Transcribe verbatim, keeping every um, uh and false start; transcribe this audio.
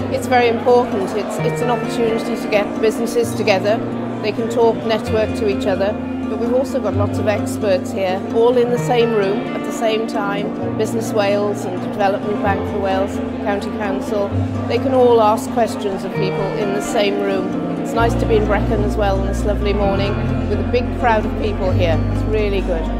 It's very important. It's, it's an opportunity to get businesses together. They can talk, network to each other. But we've also got lots of experts here, all in the same room at the same time. Business Wales and Development Bank for Wales, County Council. They can all ask questions of people in the same room. It's nice to be in Brecon as well on this lovely morning with a big crowd of people here. It's really good.